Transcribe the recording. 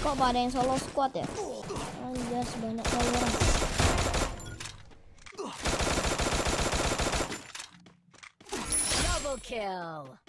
Kok pada yang solo squad ya? Anjas banyak orang. Double kill.